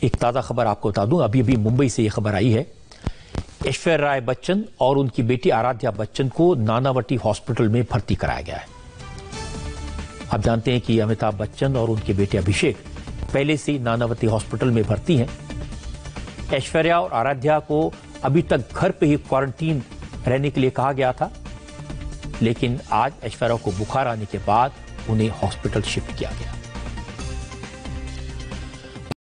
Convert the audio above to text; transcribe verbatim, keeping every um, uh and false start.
एक ताज़ा खबर आपको बता दूं, अभी अभी मुंबई से ये खबर आई है। ऐश्वर्या राय बच्चन और उनकी बेटी आराध्या बच्चन को नानावटी हॉस्पिटल में भर्ती कराया गया है। आप जानते हैं कि अमिताभ बच्चन और उनके बेटे अभिषेक पहले से नानावती हॉस्पिटल में भर्ती हैं। ऐश्वर्या और आराध्या को अभी तक घर पे ही क्वारंटीन रहने के लिए कहा गया था, लेकिन आज ऐश्वर्या को बुखार आने के बाद उन्हें हॉस्पिटल शिफ्ट किया गया।